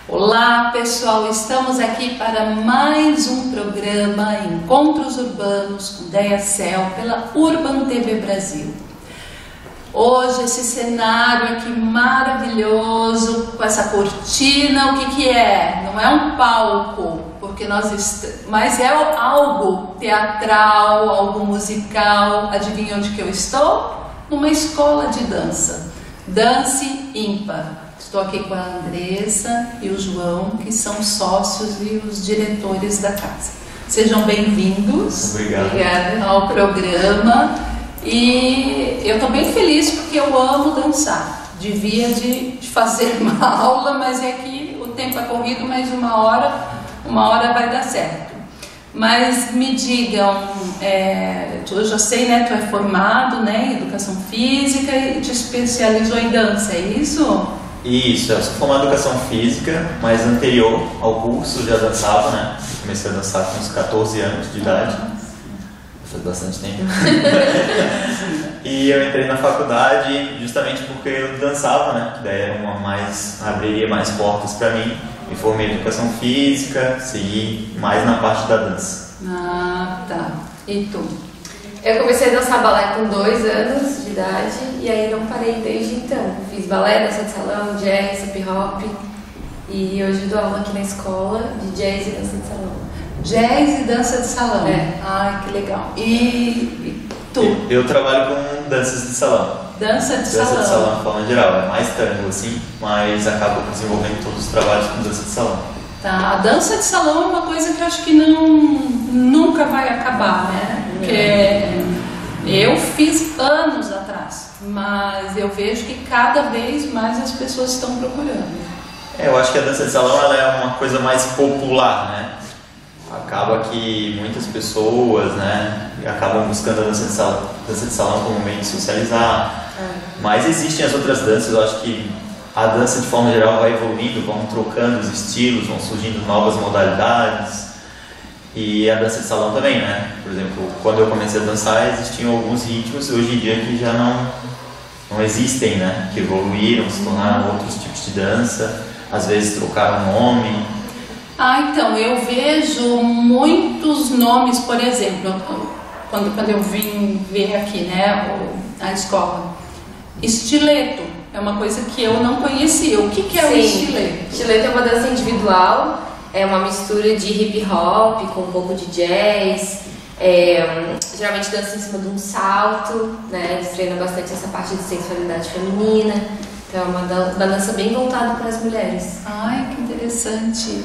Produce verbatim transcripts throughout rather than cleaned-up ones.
Olá pessoal, estamos aqui para mais um programa Encontros Urbanos com Deia Cel pela Urban T V Brasil. Hoje esse cenário aqui maravilhoso, com essa cortina, o que que é? Não é um palco, porque nós est... mas é algo teatral, algo musical. Adivinha onde que eu estou? Numa escola de dança, Dance Ímpar. Estou aqui com a Andressa e o João, que são sócios e os diretores da casa. Sejam bem-vindos. Obrigado. Obrigada ao programa. E eu estou bem feliz porque eu amo dançar. Devia de, de fazer uma aula, mas é que o tempo é corrido, mas uma hora, uma hora vai dar certo. Mas me digam, é, eu já sei, né, tu é formado, né, em Educação Física e te especializou em dança, é isso? Isso, eu sou formado em Educação Física, mas anterior ao curso já dançava, né? Comecei a dançar com uns quatorze anos de idade, faz bastante tempo. E eu entrei na faculdade justamente porque eu dançava, né? Que daí era uma mais, abriria mais portas para mim. Me formei em Educação Física, segui mais na parte da dança. Ah, tá. E tu? Eu comecei a dançar balé com dois anos de idade e aí não parei desde então. Fiz balé, dança de salão, jazz, hip hop e hoje dou aula aqui na escola de jazz e dança de salão. Jazz e dança de salão? É. Ai, que legal. E, e tu? Eu, eu trabalho com danças de salão. Dança de dança salão? Dança de salão, de forma geral, é mais tango assim, mas acabo desenvolvendo todos os trabalhos com dança de salão. Tá, a dança de salão é uma coisa que eu acho que não, nunca vai acabar, né? Porque eu fiz anos atrás, mas eu vejo que cada vez mais as pessoas estão procurando. É, eu acho que a dança de salão ela é uma coisa mais popular, né? Acaba que muitas pessoas, né, acabam buscando a dança de salão, dança de salão como meio de socializar. É. Mas existem as outras danças, eu acho que a dança de forma geral vai evoluindo, vão trocando os estilos, vão surgindo novas modalidades. E a dança de salão também, né? Por exemplo, quando eu comecei a dançar existiam alguns ritmos hoje em dia que já não, não existem, né? Que evoluíram, se tornaram outros tipos de dança, às vezes trocaram nome. Ah, então, eu vejo muitos nomes, por exemplo, quando, quando eu vim ver aqui, né, a escola, estileto. É uma coisa que eu não conhecia. O que, que é Sim. o estileto? Estileto é uma dança individual, é uma mistura de hip hop com um pouco de jazz. É, geralmente dança em cima de um salto, né? Eles treinam bastante essa parte de sensualidade feminina. Então é uma, uma dança bem voltada para as mulheres. Ai, que interessante.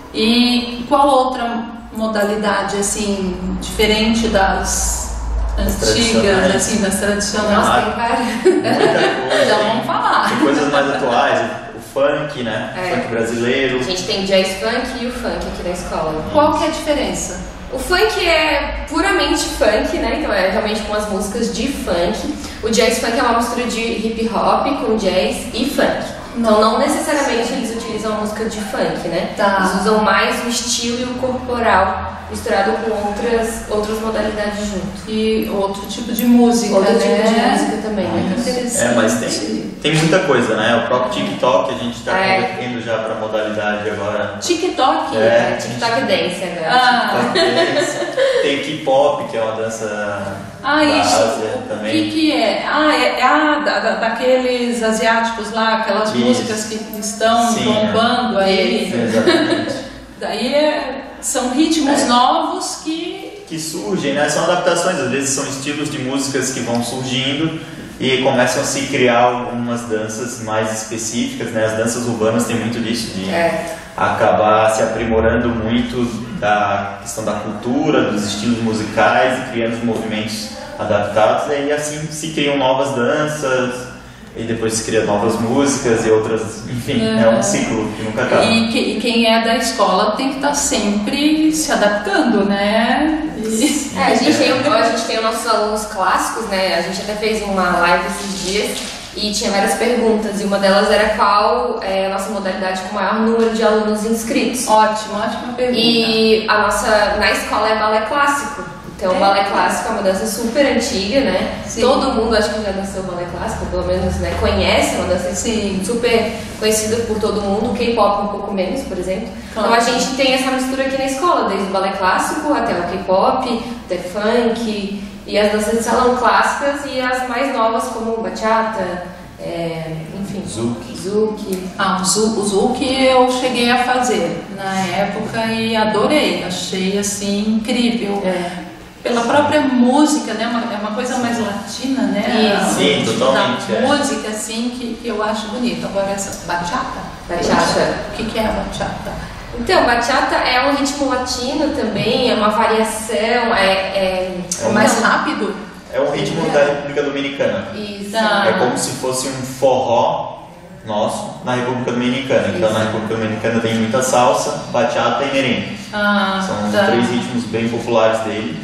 E qual outra modalidade, assim, diferente das antigas, assim, das tradicionais? Nossa, tem várias. Já vamos falar. Tem coisas mais atuais, o funk, né? É. O funk brasileiro. A gente tem jazz funk e o funk aqui na escola. Qual que é a diferença? O funk é puramente funk, né? Então é realmente com as músicas de funk. O jazz funk é uma mistura de hip hop com jazz e funk. Então não necessariamente eles utilizam a música de funk, né? Tá. Eles usam mais o estilo e o corporal misturado com outras, outras modalidades junto. E outro tipo de música, Outro né? tipo de música também, né? Interessante. É, mas tem, tem muita coisa, né? O próprio TikTok a gente está É. convertendo já para modalidade agora. TikTok? É. É, TikTok dance agora. Ah. Tem K-pop, que é uma dança Ah, da isso. Ásia O também. que que é? Ah, é, é ah, da, da, daqueles asiáticos lá, aquelas Isso. músicas que estão Sim, bombando aí. Isso. Exatamente. Daí é, são ritmos É. novos que... Que surgem, né? São adaptações, às vezes são estilos de músicas que vão surgindo e começam a se criar algumas danças mais específicas, né? As danças urbanas têm muito disso, de É. acabar se aprimorando muito da questão da cultura, dos estilos musicais e criando os movimentos adaptados, e aí assim se criam novas danças e depois se criam novas músicas e outras, enfim, é, é um ciclo que nunca acaba. E, que, e quem é da escola tem que estar sempre se adaptando, né? E... É, a gente, tem, a gente tem os nossos alunos clássicos, né? A gente até fez uma live esses dias e tinha várias perguntas, e uma delas era qual é a nossa modalidade com o maior número de alunos inscritos. Ótimo, ótima pergunta. E a nossa, na escola é balé clássico. Então, o É. balé clássico é uma dança super antiga, né? Sim. Todo mundo acho que já dançou balé clássico, pelo menos, né, conhece, é uma dança Sim. super conhecida por todo mundo, o K-pop um pouco menos, por exemplo. Claro. Então a gente tem essa mistura aqui na escola, desde o balé clássico até o K-pop, até funk, e as danças de salão clássicas e as mais novas como bachata, é, enfim, Zouk. zouk. Ah, o Zouk, o Zouk eu cheguei a fazer na época e adorei, achei assim incrível. É. Pela própria música, né? Uma- É uma coisa mais latina, né? Isso. Sim, O tipo totalmente, Da é. música, assim, que, que eu acho bonito. Agora, essa bachata? Bachata. O que, que é a bachata? Então, bachata é um ritmo latino também, é uma variação, é... é, É mais rápido? É um ritmo da República Dominicana. Isso. Tá. É como se fosse um forró nosso na República Dominicana. Então, na República Dominicana tem muita salsa, bachata e merengue. Ah, São tá. três ritmos bem populares dele.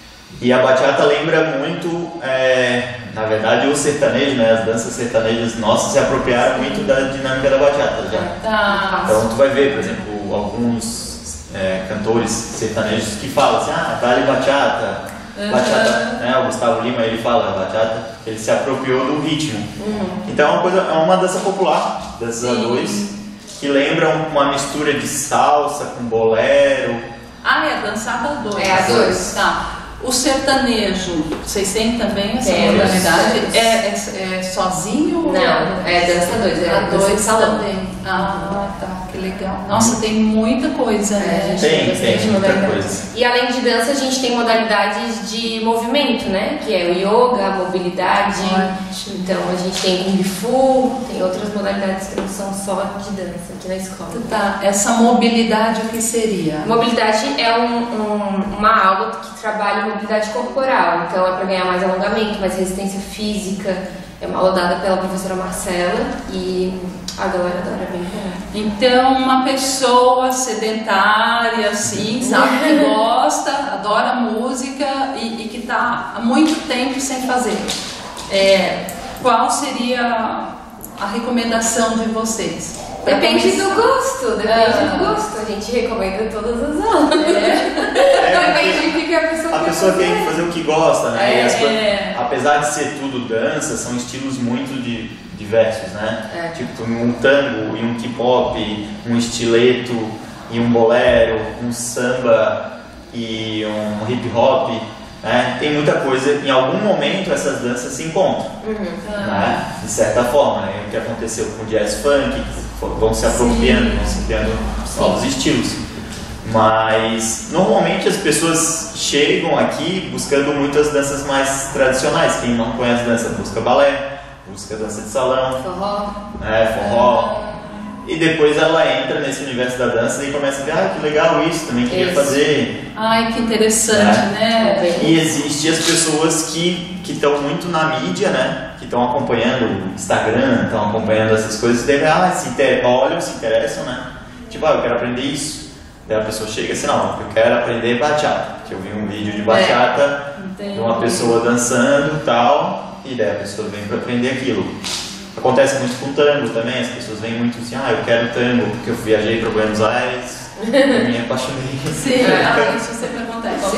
E a bachata lembra muito, é, na verdade, o sertanejo, né? As danças sertanejas nossas se apropriaram muito da dinâmica da bachata já. Tá. Então tu vai ver, por exemplo, alguns é, cantores sertanejos que falam assim, ah, dá-lhe bachata, bachata, né? O Gustavo Lima, ele fala bachata, ele se apropriou do ritmo. Uhum. Então é uma, coisa, é uma dança popular, danças a dois, que lembra uma mistura de salsa com bolero. Ah, é a dançada a dois. É a dois. Tá. O sertanejo, vocês têm também essa Temos. modalidade? Temos. É, é, é sozinho? ou Não, é dança a dois, é a dança dois de salão. também. Ah, tá, que legal. Nossa, tem muita coisa, É, né? Tem, bastante tem muita modalidade. coisa. E além de dança, a gente tem modalidades de movimento, né? Que é o yoga, a mobilidade. Ótimo. Então a gente tem kung fu, tem outras modalidades que não são só de dança aqui na escola. Tá, essa mobilidade o que seria? Mobilidade é um, um- uma aula que trabalha a mobilidade corporal, então é para ganhar mais alongamento, mais resistência física. É uma aula dada pela professora Marcela e a galera adora, é bem legal. Então, uma pessoa sedentária, assim, sabe, que gosta, adora música e, e que está há muito tempo sem fazer. É, qual seria a recomendação de vocês? Pra Depende começar? do gosto, depende Ah. do gosto. A gente recomenda todas as aulas. É, Depende do que a pessoa A quer pessoa tem que fazer. fazer o que gosta, né? E as É. coisas- apesar de ser tudo dança, são estilos muito di- diversos, né? É. Tipo, um tango e um K-pop, um estileto e um bolero, um samba e um hip hop, né? Tem muita coisa. Em algum momento essas danças se encontram, Uhum. né? De certa forma, né? O que aconteceu com o jazz funk, que fo- vão se apropriando, Sim. vão se criando novos estilos. Mas normalmente as pessoas chegam aqui buscando muitas danças mais tradicionais. Quem não conhece dança busca balé, busca dança de salão, Forró. né, forró. E depois ela entra nesse universo da dança e começa a ver, ah, que legal isso, também queria Isso. fazer. Ai, que interessante, É. né? E existe as pessoas que estão muito na mídia, né? Que estão acompanhando o Instagram, estão acompanhando essas coisas e daí, ah, se inter... olham, se interessam, né? Tipo, ah, eu quero aprender isso. Daí a pessoa chega assim, não, eu quero aprender bachata. Que eu vi um vídeo de bachata Entendi. de uma pessoa dançando e tal, e daí a pessoa vem para aprender aquilo. Acontece muito com tango também, as pessoas vêm muito assim, ah, eu quero tango porque eu viajei para Buenos Aires, eu me apaixonei. Sim, ah, isso sempre acontece.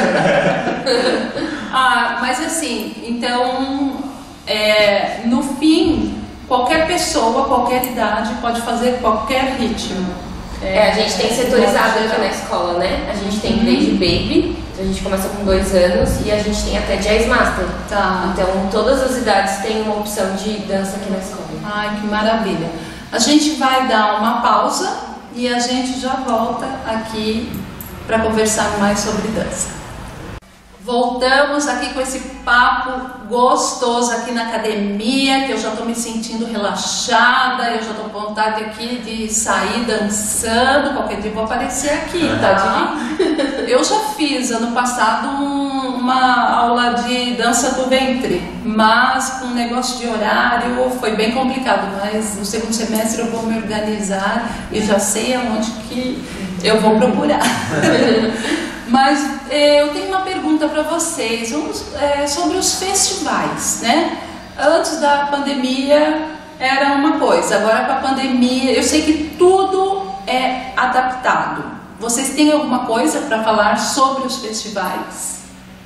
Ah, mas assim, então, é, no fim, qualquer pessoa, qualquer idade pode fazer qualquer ritmo. É, a gente tem setorizado de modo aqui na geral. escola, né? A gente tem desde baby, então a gente começa com dois anos e a gente tem até jazz master. Tá. Então todas as idades têm uma opção de dança aqui na escola. Ai, que maravilha. A gente vai dar uma pausa e a gente já volta aqui para conversar mais sobre dança. Voltamos aqui com esse papo gostoso aqui na academia, que eu já estou me sentindo relaxada, eu já estou com vontade aqui de sair dançando, qualquer dia eu vou aparecer aqui, tá? Eu já fiz ano passado um- uma aula de dança do ventre, mas com um negócio de horário foi bem complicado, mas no segundo semestre eu vou me organizar e já sei aonde que eu vou procurar. Mas eh, eu tenho uma pergunta para vocês Vamos, eh, sobre os festivais, né? Antes da pandemia era uma coisa, agora com a pandemia eu sei que tudo é adaptado. Vocês têm alguma coisa para falar sobre os festivais?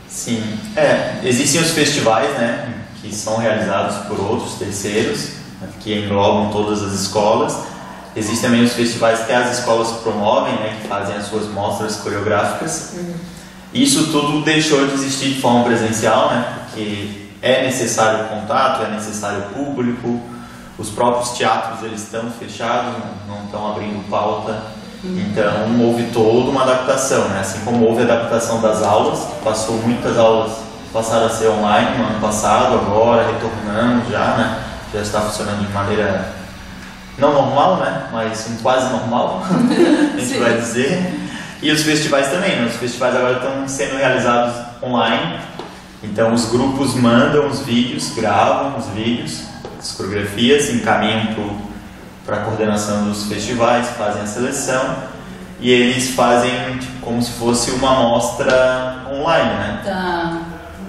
Sim, é, existem os festivais, né, que são realizados por outros terceiros, né, que englobam todas as escolas. Existem também os festivais que as escolas promovem, né, que fazem as suas mostras coreográficas. Uhum. Isso tudo deixou de existir de forma presencial, né, porque é necessário contato, é necessário público. Os próprios teatros eles estão fechados, não estão abrindo pauta. Uhum. Então houve toda uma adaptação, né? Assim como houve a adaptação das aulas, passou muitas aulas, passaram a ser online no ano passado, agora retornando já, né? Já está funcionando de maneira não normal, né? Mas quase normal, a gente vai dizer. E os festivais também, né? Os festivais agora estão sendo realizados online, então os grupos mandam os vídeos, gravam os vídeos, as coreografias, encaminham para a coordenação dos festivais, fazem a seleção e eles fazem tipo, como se fosse uma amostra online, né? Tá.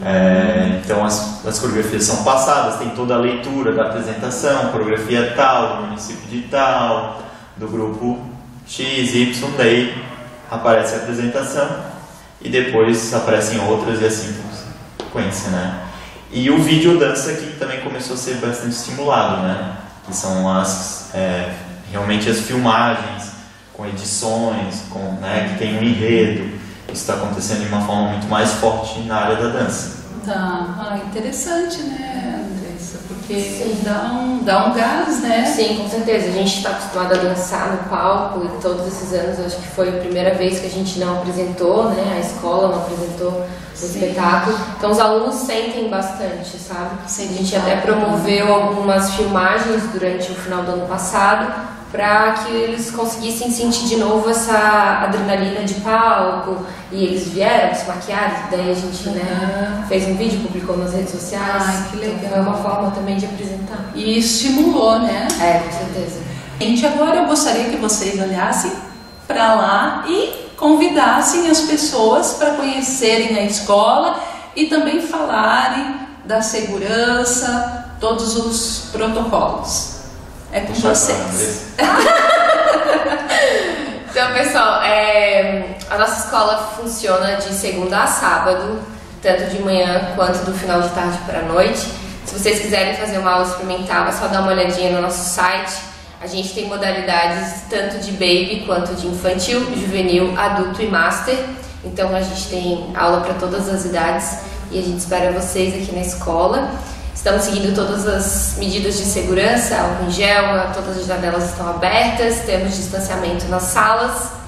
É, então as, as coreografias são passadas, tem toda a leitura da apresentação, coreografia tal, do município de tal, do grupo X, Y, daí aparece a apresentação e depois aparecem outras e assim por sequência, né? E o vídeo dança que também começou a ser bastante estimulado, né? Que são as, é, realmente as filmagens com edições, com, né, que tem um enredo. Isso está acontecendo de uma forma muito mais forte na área da dança. Tá, ah, interessante, né, Andressa? Porque dá um, dá um gás, né? Sim, com certeza. A gente está acostumado a dançar no palco e todos esses anos, acho que foi a primeira vez que a gente não apresentou, né? A escola não apresentou o espetáculo. Então os alunos sentem bastante, sabe? Sim, a gente até promoveu algumas filmagens durante o final do ano passado para que eles conseguissem sentir de novo essa adrenalina de palco, e eles vieram se maquiar, daí a gente, né, fez um vídeo, publicou nas redes sociais. Ai, que legal. Então, foi uma forma também de apresentar. E estimulou, né? É, com certeza. Gente, agora eu gostaria que vocês olhassem para lá e convidassem as pessoas para conhecerem a escola e também falarem da segurança, todos os protocolos. É com Deixa vocês. Então, pessoal, é, a nossa escola funciona de segunda a sábado, tanto de manhã quanto do final de tarde para a noite. Se vocês quiserem fazer uma aula experimental, é só dar uma olhadinha no nosso site. A gente tem modalidades tanto de baby quanto de infantil, juvenil, adulto e master. Então a gente tem aula para todas as idades e a gente espera vocês aqui na escola. Estamos seguindo todas as medidas de segurança, álcool em gel, todas as janelas estão abertas, temos distanciamento nas salas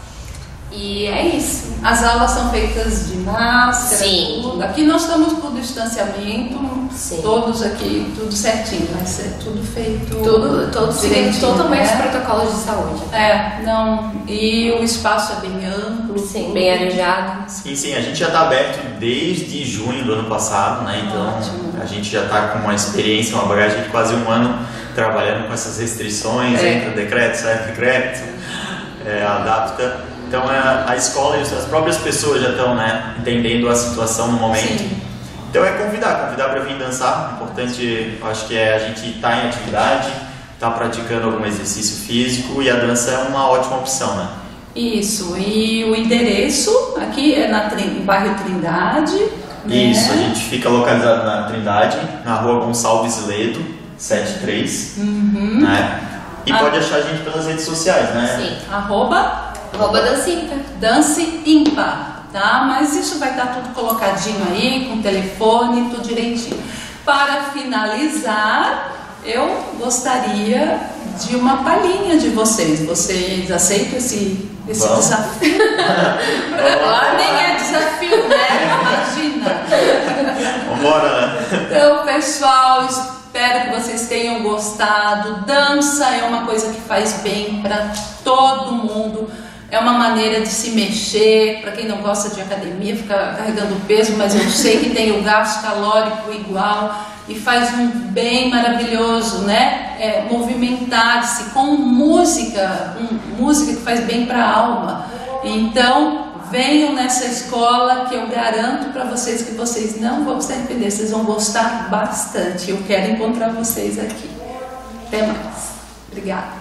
e é isso. As aulas são feitas de máscara, Sim. Tudo. Aqui nós estamos com distanciamento, Sim. Todos aqui, tudo certinho, vai ser tudo feito. Tudo, todos seguindo totalmente os né? protocolos de saúde. É, não, e o espaço é bem amplo. Sim, bem arejado. Sim, sim, a gente já está aberto desde junho do ano passado, né? Então Ótimo. A gente já está com uma experiência, uma bagagem de quase um ano trabalhando com essas restrições, É. entra decreto, sai decreto, é, adapta. Então a, a escola e as próprias pessoas já estão, né, entendendo a situação no momento. Sim. Então é convidar, convidar para vir dançar. O importante, eu acho que é a gente estar em atividade, estar praticando algum exercício físico, e a dança é uma ótima opção, né? Isso, e o endereço aqui é na Trin- no bairro Trindade. Isso, né? a gente fica localizado na Trindade, na rua Gonçalves Ledo, setenta e três, Uhum. né? E Ah. pode achar a gente pelas redes sociais, né? Sim. Arroba Arroba Dancimpa. Dance Ímpar, tá? Mas isso vai estar tudo colocadinho aí, com telefone, tudo direitinho. Para finalizar, eu gostaria de uma palhinha de vocês. Vocês aceitam esse, esse Vamos. desafio? Agora nem é desafio, né? Imagina. Vambora, né? Então, pessoal, espero que vocês tenham gostado. Dança é uma coisa que faz bem para todo mundo. É uma maneira de se mexer. Para quem não gosta de academia, fica carregando peso, mas eu sei que tem o gasto calórico igual e faz um bem maravilhoso, né? É, movimentar-se com música, com música que faz bem para a alma. Então, venham nessa escola que eu garanto para vocês que vocês não vão se arrepender, vocês vão gostar bastante. Eu quero encontrar vocês aqui. Até mais. Obrigada.